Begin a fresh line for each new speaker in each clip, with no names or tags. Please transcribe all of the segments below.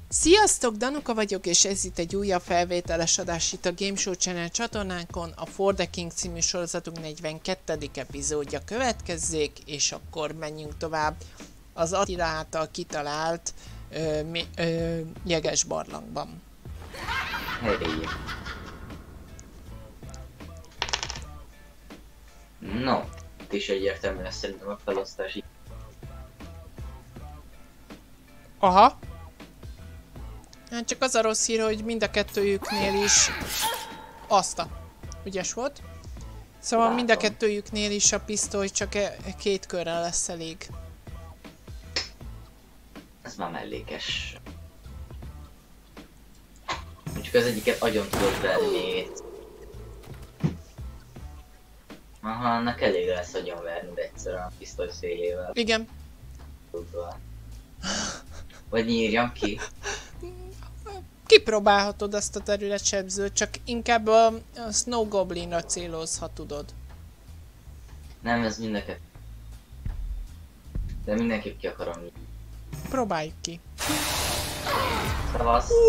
Sziasztok, Danuka vagyok, és ez itt egy újabb felvételes adás itt a Game Show Channel csatornánkon. A For the King című sorozatunk 42. epizódja következzék, és akkor menjünk tovább az Attila által kitalált jeges barlangban.
Hey. No, itt is egyértelmű lesz szerintem a felosztás.
Aha. Hát csak az a rossz hír, hogy mind a kettőjüknél is ügyes volt. Szóval
Látom.
mind a kettőjüknél is a pisztoly csak két körrel lesz elég.
Ez már mellékes. Csak az egyiket agyon tudod verni. Aha, annak elég lesz agyon verni egyszerűen a pisztoly szélével.
Igen.
Vagy nyírjam ki.
Kipróbálhatod azt a területsebzőt, csak inkább a Snow Goblinra célozz, ha tudod.
Nem, ez mind a kettő. De mindenképp ki akarom nyírni.
Próbáljuk ki.
Szavasz.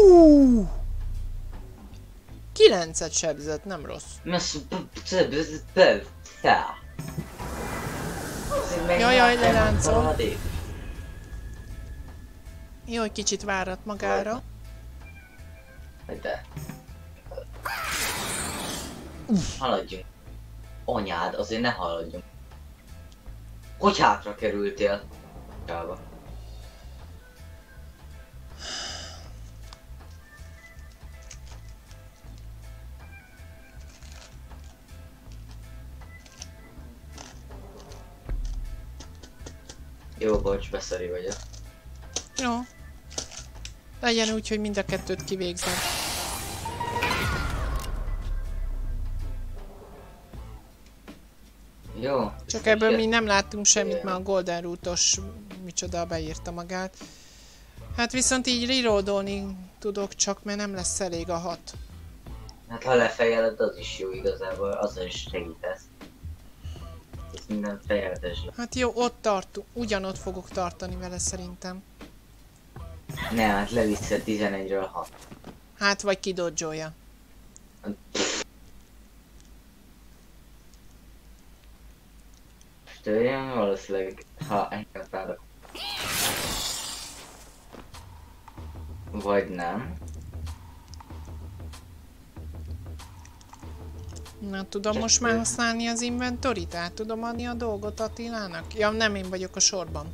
9-et sebzett, nem rossz. Jaj, leláncol. Jó, hogy kicsit várat magára.
De. Haladjunk. Anyád, azért ne haladjunk. Hogy hátra kerültél? Csába. Jó, bocs, beszari vagyok.
Jó. Legyen úgy, hogy mind a kettőt kivégzem.
Jó.
Csak ebből mi nem láttunk semmit, mert a Golden Root-os micsoda beírta magát. Hát viszont így reloadolni tudok csak, mert nem lesz elég a 6.
Hát ha lefejeled, az is jó igazából, azzal is segítesz. Ez minden fejeletes.
Hát jó, ott tartunk. Ugyanott fogok tartani vele szerintem.
Nem, hát leviszed 11-ről 6.
Hát vagy kidodzsolja.
Tőlem valószínűleg, ha engem várok. Vagy nem.
Na, tudom most már használni az inventory-t? Át tudom adni a dolgot Attilának? Ja, nem én vagyok a sorban.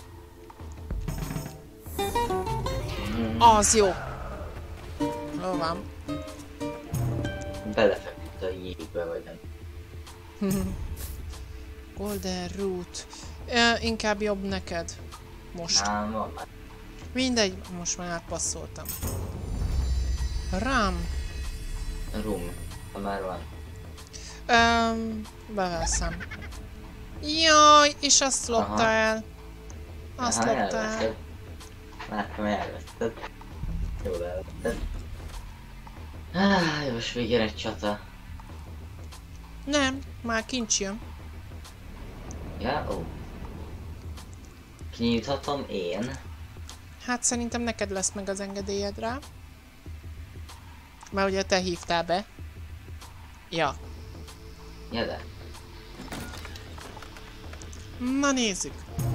Az jó. Jó van.
Belefeküdt a jégbe, vagy nem.
Golden Root. Inkább jobb neked. Most.
Nem, van már.
Mindegy, most már átpasszoltam. Rám.
Room. Ha már van.
Beveszem. Jaj, és azt lopta
Aha.
el. Azt
Aha,
lopta el.
elveszted. Látom, elveszted. Jól elveszted. Most végén egy csata.
Nem, már kincs jön.
Ja, ó. Kinyithatom én.
Hát szerintem neked lesz meg az engedélyed rá. Mert ugye te hívtál be. Ja.
Gyere.
Na nézzük.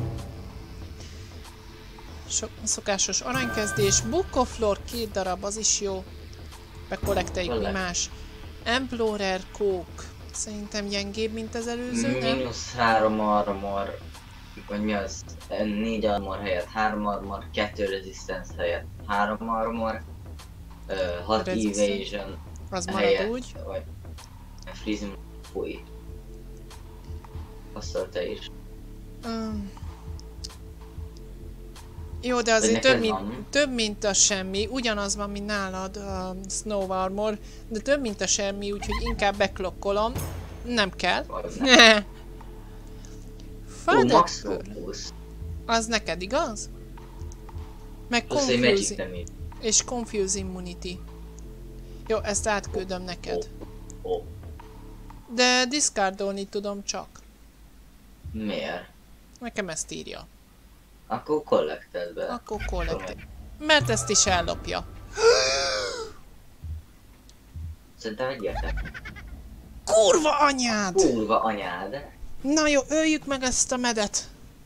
Szokásos aranykezdés. Book of Lore 2 darab, az is jó. Bekollekteljük mi más. Emplorer Coke. Szerintem gyengébb, mint az előző, nem?
-3 armor. Vagy mi az? 4 armor helyett 3 armor, 2 resistance helyett 3 armor, 6 evasion
az marad
helyett,
úgy.
Vagy freezing, fúj. Azt te is.
Jó, de azért több mint a semmi. Ugyanaz van, mint nálad a Snow Armor, de több mint a semmi, úgyhogy inkább beklokkolom. Nem kell.
Max
Father
focus.
az neked igaz? Meg
Az egy magic
Confuse
damage.
és Confuse Immunity. Jó, ezt átküldöm neked.
Ó.
De discardolni tudom csak.
Miért?
Nekem ezt írja.
Akkor collected be.
Akkor kollektív. Mert ezt is ellopja.
Szerintem egyértelmű.
Kurva anyád!
Kurva anyád!
Na jó, öljük meg ezt a medet.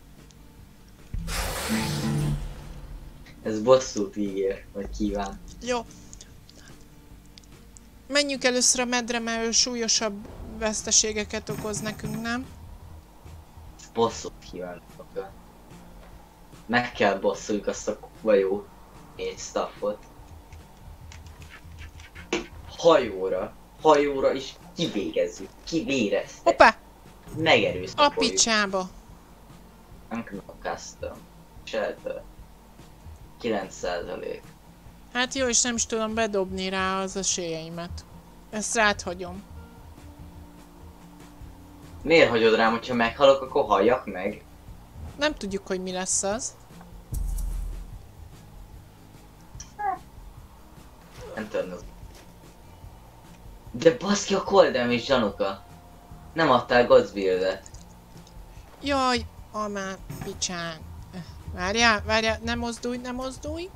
Ez bosszút ígér, vagy kíván.
Jó. Menjünk először a medre, mert ő súlyosabb veszteségeket okoz nekünk, nem?
Bosszút kívánok. Meg kell bosszuljuk azt a kurva jó 4 staffot. Hajóra is kivégezzük, kivéreztek.
Hoppá! A
Megerőszakoljuk.
picsába.
Unknown Custom. Shelter. 9%.
Hát jó, és nem is tudom bedobni rá az esélyeimet. Ezt rád hagyom.
Miért hagyod rám, hogyha meghalok, akkor halljak meg?
Nem tudjuk, hogy mi lesz az.
Nem tudom. De baszki a cold damage, Januka. Nem adtál Godsbuild-et.
Jaj, amár picsán. Várjál, ne mozdulj, ne mozdulj.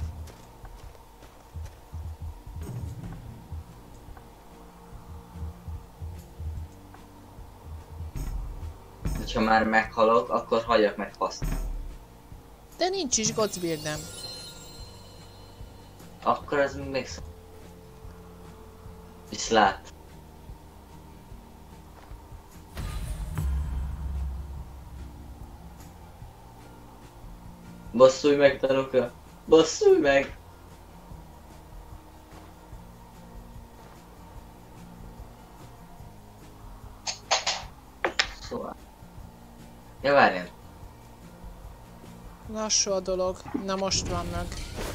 Ha már meghalok, akkor halljak meg faszt.
De nincs is Godsbuildem.
Akkor ez még szó. Viszlát. Bosszulj meg, Danuka! Bosszulj meg! Szóval... Ja, várjál.
Lassú a dolog. Na most van meg.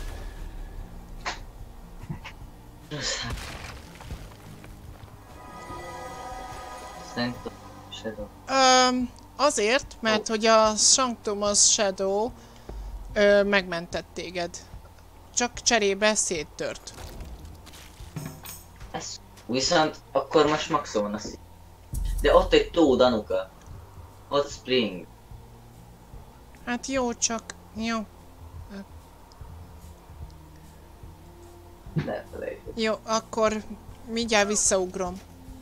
Sanctum Shadow.
Azért, mert hogy a Sanctumos Shadow megmentett téged. Csak cserébe széttört.
Ez... Viszont akkor most maximum a szív. De ott egy tó, Danuka. Hot Spring.
Hát jó, csak... Jó.
Ne felejtsd.
Jó, akkor mindjárt visszaugrom.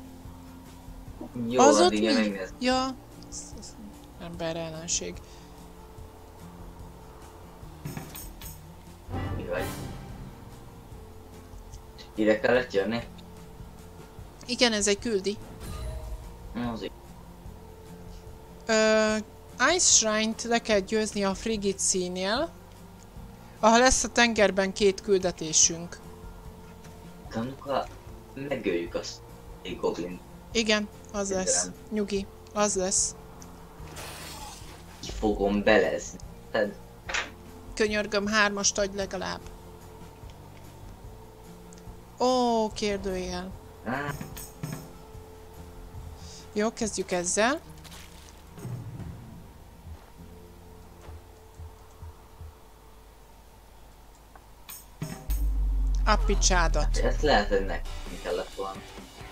Jó,
Az ott
addig
mi?
megnézd.
Ja. Ember ellenség.
Mi vagy? Ide kellett jönni?
Igen, ez egy küldi.
Mozik.
Ice Shrine-t le kell győzni a Frigid-színél. Aha, lesz a tengerben 2 küldetésünk.
Danuka, megöljük azt egy goblin.
Igen, az lesz.
Igen.
Nyugi, az lesz.
Ki fogom belezni. Tehát
Könyörgöm, 3-ast adj legalább. Ó, kérdőjel. Jó, kezdjük ezzel. A picsádat.
ezt lehet, hogy nekem kellett volna.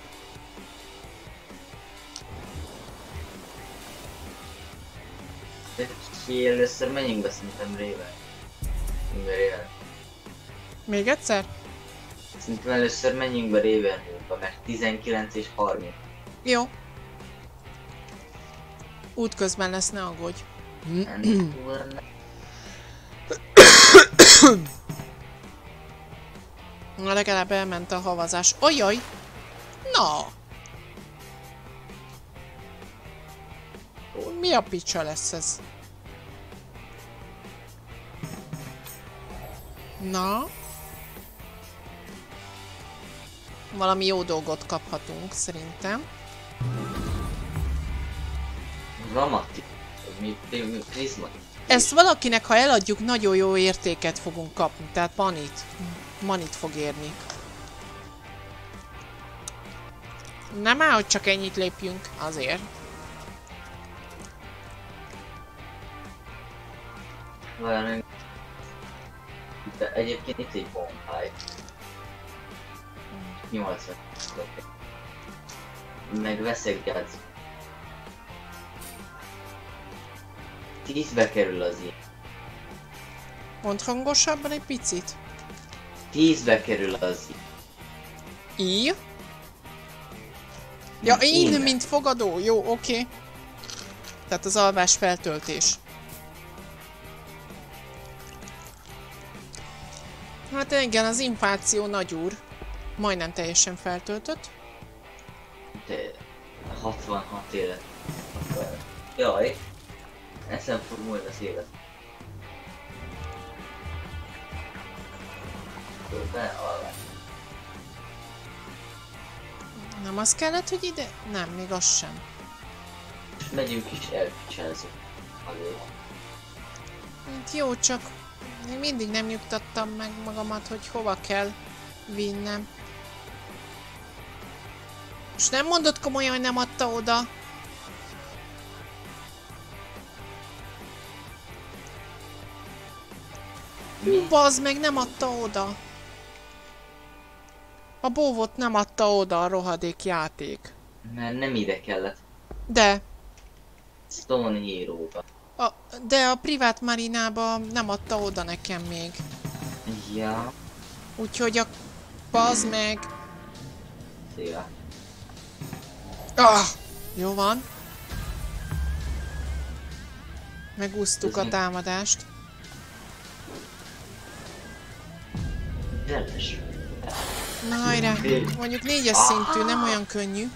De ki először menjünk be szerintem Raven.
Még egyszer?
Szerintem először menjünk be Ravenhillbe, mert 19 és 30.
Jó. Útközben lesz, ne aggódj. Na, legalább elment a havazás. Ojjaj! Na! Mi a picsa lesz ez? Na? Valami jó dolgot kaphatunk, szerintem.
Dramatik. Mi prizmatik.
Ezt valakinek, ha eladjuk, nagyon jó értéket fogunk kapni, tehát manit fog érni. Nem áll, hogy csak ennyit lépjünk, azért.
Valami... De egyébként itt egy bonfire. 80. Meg veszek gáz. 10-be kerül az ilyen.
Mondd hangosabban egy picit.
10-be kerül az
I. Ja, én,
Íme.
mint fogadó. Jó, oké. Tehát az alvás feltöltés. Hát igen, az infláció nagyúr. Majdnem teljesen feltöltött.
De 66 élet. Jaj. Eszem fog múlni az élet. Bealvás.
Nem az kellett, hogy ide? Nem, még az sem.
Most megyünk is elpicsázzuk. Azért.
Hát jó, csak én mindig nem nyugtattam meg magamat, hogy hova kell vinnem. Most nem mondod komolyan, hogy nem adta oda? Bazd meg, nem adta oda. A bóvot nem adta oda a rohadék játék.
Mert nem ide kellett.
De,
Stone Hero-ba.
de a privát marinába nem adta oda nekem még.
Ja.
Úgyhogy a bazd meg.
Szia.
Ah, jó van. Megúsztuk a támadást.
Zeles.
Na hajrá, mondjuk 4-es szintű, nem olyan könnyű.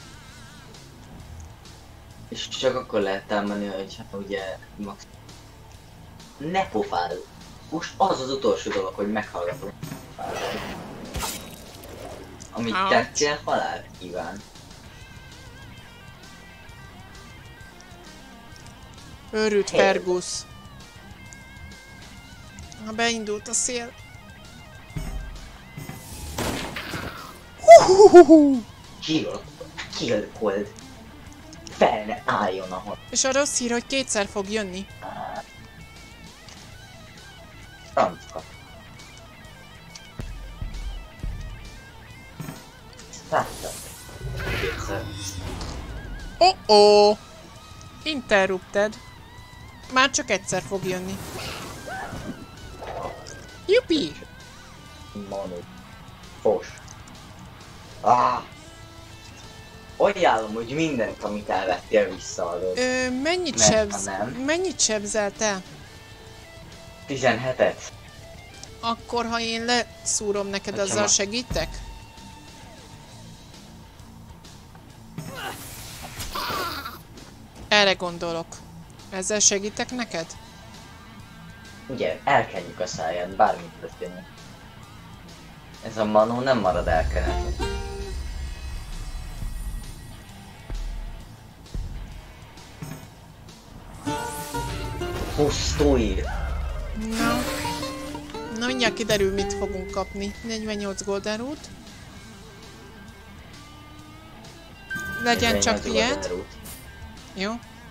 És csak akkor lehet támadni, hogy hát ugye max... Ne pofárod! Most az az utolsó dolog, hogy meghallgatom. Amit tettél, halált kíván.
Őrült Fergus. Ha beindult a szél.
Kill cold. Fel ne álljon ahol.
És a rossz hír, hogy kétszer fog jönni.
Francka. Láttam. Kétszer.
Oh-oh! Interrupted. Már csak egyszer fog jönni. Jupi!
Manu. Fos. Ah! Ajánlom, hogy mindent, amit elvettél, visszaadod.
Mennyit
Mert
sebz...
ha nem-
Mennyit sebzelte?
17-et.
Akkor, ha én leszúrom neked,
Hogyha
azzal
ma-
segítek? Erre gondolok. Ezzel segítek neked?
Ugye, elkenjük a száját, bármit történik. Ez a Manu nem marad elkenetlen. Pusztulj!
Na. Na, mindjárt kiderül, mit fogunk kapni. 48 golden root. Legyen csak
48
ilyet.
Golden Root.
Jó.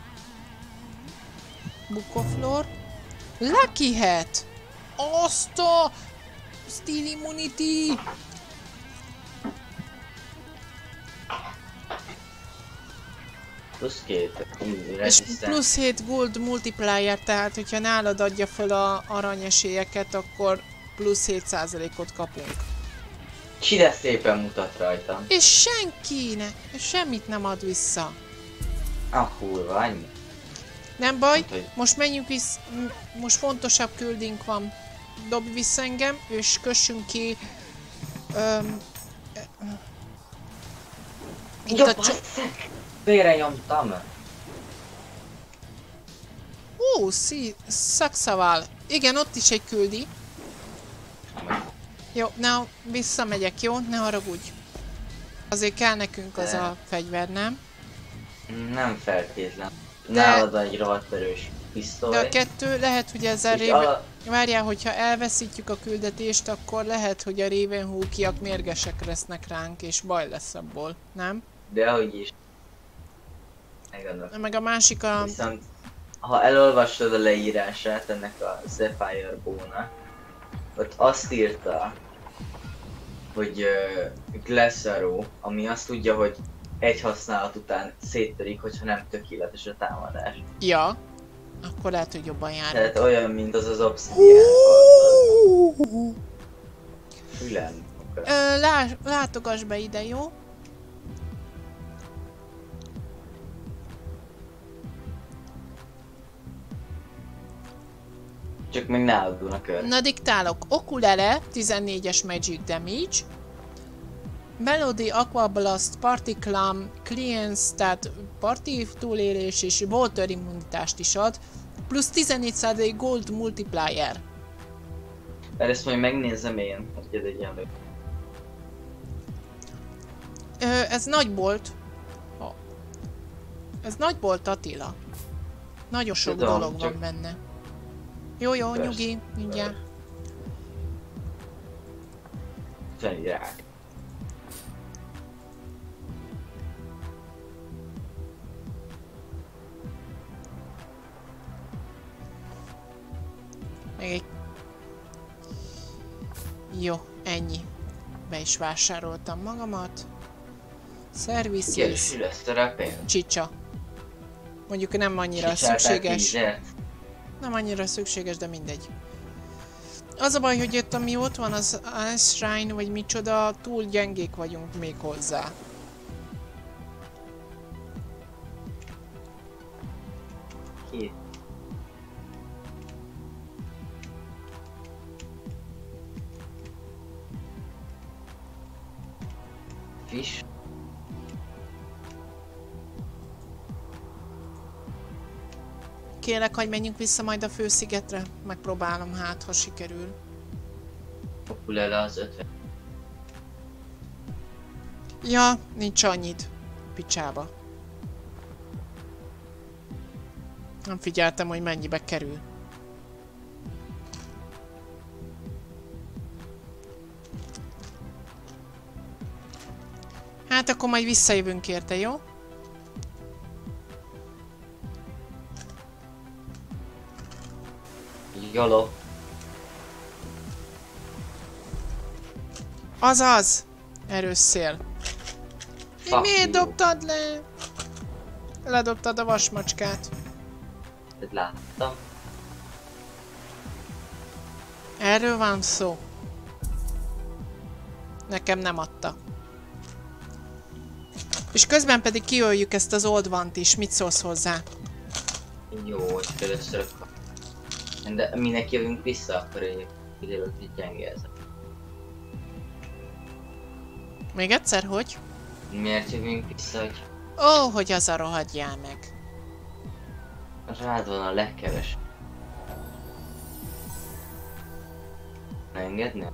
Book of Lore. Lucky Hat! Azt a... Steel Immunity!
Plusz 2
És
resistance.
plusz 7 gold multiplier, tehát hogyha nálad adja fel a aranyesélyeket, akkor plusz 7%-ot kapunk.
Cside szépen mutat rajtam.
És semmit nem ad vissza.
A kurva, annyi.
Nem baj,
Hát, hogy-
most menjünk vissza, most fontosabb küldünk van. Dobj vissza engem, és kössünk ki... Itt
Jó,
a
basszeg! Félre nyomtam.
Szakszavál. Igen, ott is egy küldi. Jó, na, visszamegyek, jó? Ne haragudj. Azért kell nekünk az a fegyver, nem?
Nem feltétlen.
De-
Nálad egy rohadt erős pisztoly.
De a kettő lehet, hogy ezzel
És
réven... Várjál, hogyha elveszítjük a küldetést, akkor lehet, hogy a Ravenhawkiak mérgesek lesznek ránk, és baj lesz abból, nem?
Dehogy is. Megadok.
Meg a másik a...
Viszont, ha elolvastad a leírását ennek a Sapphire Bow-nak, ott azt írta, hogy Glass Arrow, ami azt tudja, hogy egy használat után széttörik, hogyha nem tökéletes a támadás.
Ja. Akkor lehet, hogy jobban járunk.
Tehát olyan, mint az obszidián kard. Fülem.
Látogass be ide, jó?
Csak még ne addul a kör.
Na diktálok. Okulele, 14-es Magic Damage. Melody, Aqua Blast, Party Clam, Clients, tehát parti túlélés és Water immunitást is ad. Plusz 14% Gold Multiplier.
Mert ezt majd megnézem én, hogy ez egyenlő.
Ez nagy bolt. Ez nagy bolt, Attila. Nagyon sok
Tudom,
dolog
csak...
van benne. Jó,
Persze.
nyugi, mindjárt.
Fenirák.
Még egy... Jó, ennyi. Be is vásároltam magamat. Services.
Igen, lesz terepén.
Csicsa. Mondjuk nem annyira
Csicsálták
szükséges.
vízet.
Nem annyira szükséges, de mindegy. Az a baj, hogy itt ami ott van az Ice Shrine, vagy micsoda, túl gyengék vagyunk még hozzá.
Ki? Fish?
Kérlek, hogy menjünk vissza majd a főszigetre. Megpróbálom, hát ha sikerül.
Populele az 50.
Ja, nincs annyit. Picsába. Nem figyeltem, hogy mennyibe kerül. Hát akkor majd visszajövünk érte, jó?
Jolo.
Azaz! Erős szél. Miért dobtad le? Ledobtad a vasmacskát.
Ezt láttam.
Erről van szó. Nekem nem adta. És közben pedig kiöljük ezt az Old One-t is. Mit szólsz hozzá?
Jó, hogy először de minek jövünk vissza, akkor egy kiderült, hogy gyenge ez.
Még egyszer, hogy?
Miért jövünk vissza, hogy
Ó, hogy az a rohadjál meg.
rád van a legkevesebb. Ne engednél?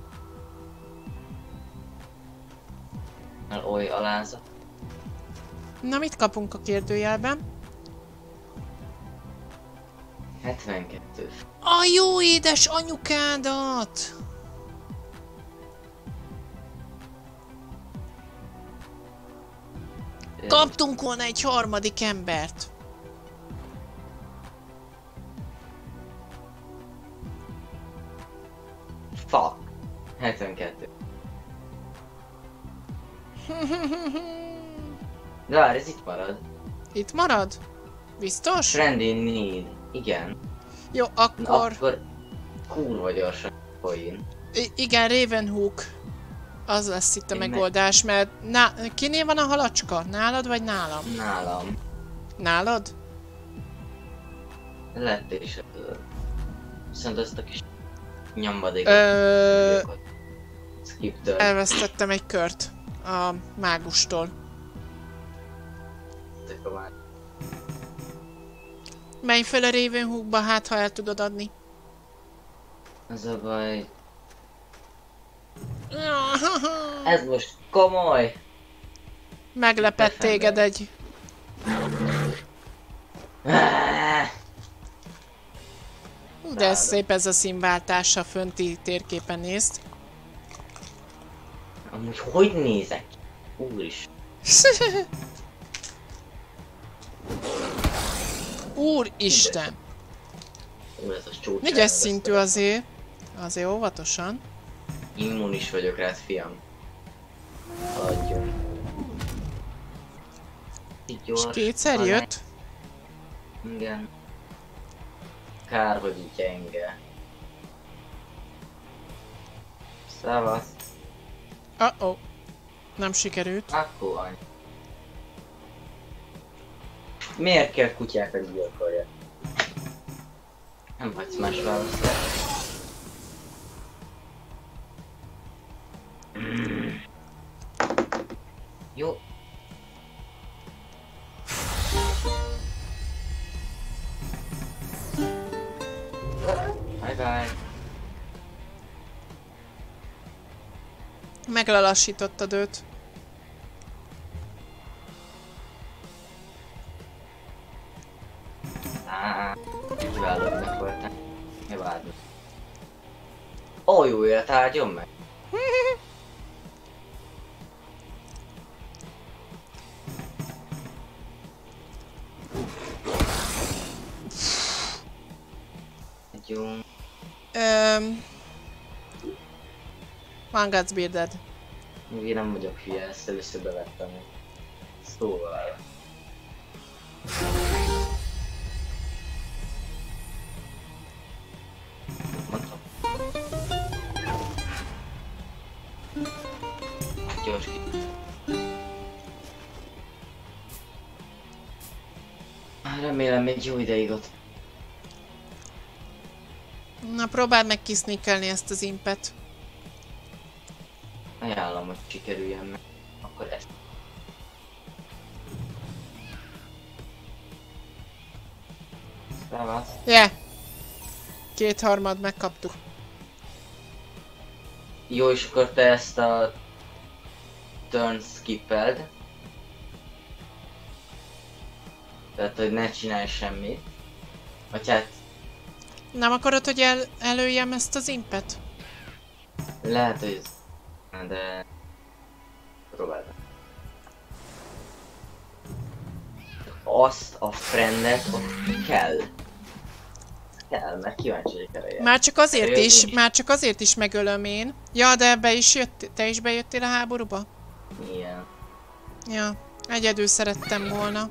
Mert oly alázat.
Na, mit kapunk a kérdőjelben?
72.
A jó édes anyukádat! Kaptunk volna egy harmadik embert.
Fuck. 72. De várj, ez itt marad.
Itt marad? Biztos?
Friendly need. Igen.
Jó,
Na,
akkor...
akkor kurva gyorsan folyén.
Igen, Ravenhook. Az lesz itt a
Én
megoldás, mert... Kinél van a halacska? Nálad vagy nálam?
Nálam.
Nálad?
Lett is. Viszont ezt a kis nyomvadékot. Skip-től.
Elvesztettem egy kört a mágustól. Menj fel a Ravenhookba, hát ha el tudod adni.
Az a baj. Ez most komoly!
Meglepett téged egy... De ez szép ez a színváltás, a fönti térképen nézd.
Amúgy hogy nézek? Úris.
Úristen!
Ez a csúcs.
Négyes szintű azért. Azért óvatosan.
Immunis vagyok rád, fiam. Haladjunk.
És kétszer jött?
Igen. kár, hogy így gyenge. Szevasz.
Oh, nem sikerült.
Akkor annyi. Miért kell kutyákat gyilkolja? Nem vagy más válaszol. Jó. Bye bye.
Meglelassítottad őt.
Kiválóbbnak voltam. Ne várj. Ó, jó élet áldjon meg. Jó.
Van God's Bearded.
Én nem vagyok hülye, ezt először bevettem. Szóval... Mondtam. Gyors ki. Remélem még jó ideig ott.
Na, próbáld meg kisznikelni ezt az impet.
Ajánlom, hogy sikerüljen meg. Akkor ezt. Szevasz.
Yeah. 2/3 megkaptuk.
Jó, és akkor te ezt a turn skippeld. Tehát, hogy ne csinálj semmit. Vagy hát
Nem akarod, hogy előjem ezt az impet?
lehet, hogy ez... De... Próbáld. Azt a friendet ott kell. Kell, mert kíváncsi vagyok erre.
Már csak azért is megölöm én. Ja, de te is bejöttél a háborúba?
Igen.
Ja, egyedül szerettem volna.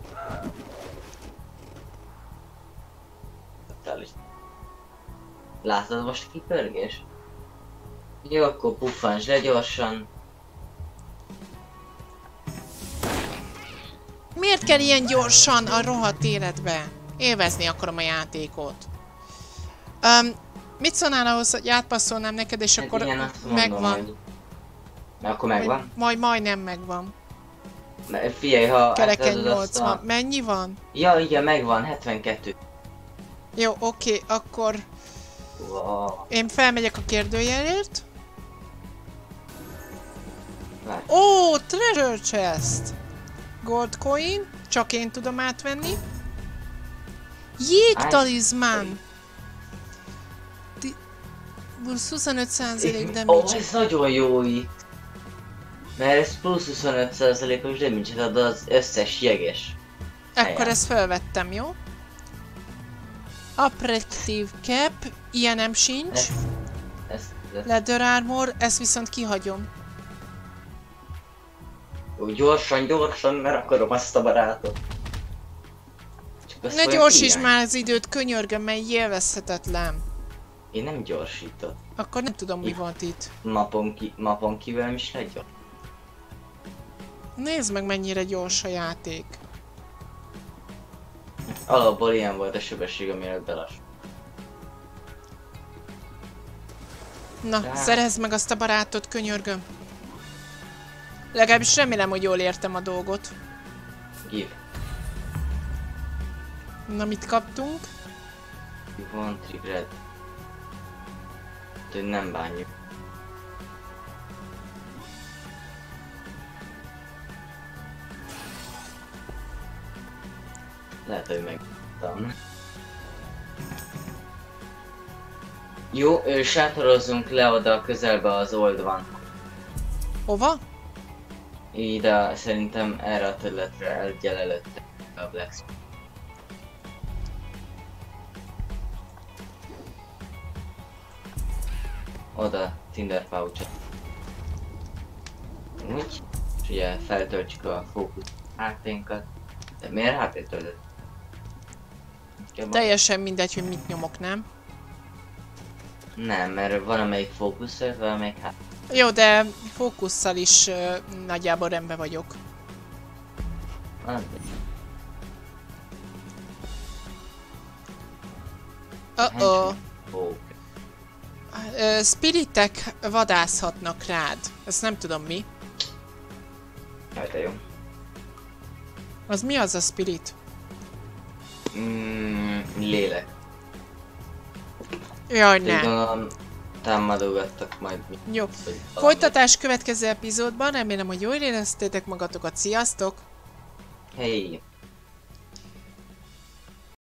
Totális. Látod most a kipörgés? Jó, akkor puffantsd le gyorsan.
Miért kell ilyen gyorsan a rohadt életbe? Élvezni akarom a játékot. Mit szólnál ahhoz, hogy átpasszolnám neked, és
Hát
akkor
igen, azt mondom,
megvan?
hogy... Na, akkor megvan?
Majdnem megvan.
Figyelj, ha
Kereken
átadod azt
80.
a...
Mennyi van?
Ja, igen, megvan, 72.
Jó, oké, akkor
Wow.
én felmegyek a kérdőjelért.
Várj.
Ó, treasure chest! Gold coin, csak én tudom átvenni. Jégtalizmán! Plusz 25%
Ó,
damage.
ez nagyon jó itt. Mert ez plusz 25%-os damage-et ad az összes jeges.
Akkor ezt felvettem, jó? Operative cap, ilyenem sincs.
Ez.
Leather armor, ezt viszont kihagyom.
Jó, gyorsan, mert akarom azt a barátot. Csak azt
Ne
olyan
gyorsítsd
hiány.
már az időt, könyörgöm, mert élvezhetetlen.
Én nem gyorsítok.
Akkor nem tudom, mi volt itt.
Mapon kívül nem is legyen.
Nézd meg, mennyire gyors a játék.
Alapból ilyen volt a sebesség, amire belass.
Na, szerezd meg azt a barátot, könyörgöm. Legalábbis remélem, hogy jól értem a dolgot.
Give.
Na, mit kaptunk?
You won't regret. Hogy nem bánjuk. Lehet, hogy megtam. Jó, sátorozzunk le oda a közelbe az Old One.
Hova?
Ide szerintem erre a területre egyel előtte a Blacksmith. Oda, Tinder pouch-ot. Úgy. És ugye feltöltjük a fókusz HP-nkat. De miért HP töltött?
Teljesen mindegy, hogy mit nyomok, nem?
Nem, mert van amelyik fókuszol, van amelyik hát.
Jó, de fókusszal is nagyjából rendben vagyok. Uh-oh. Spiritek vadászhatnak rád. Ezt nem tudom mi.
Jaj, de jó.
Az mi az a spirit?
Lélek.
Jaj, ne.
Gondolom, támadogattak majd mi.
Jó. Folytatás következő epizódban. Remélem, hogy jól éreztétek magatokat. Sziasztok!
Hey!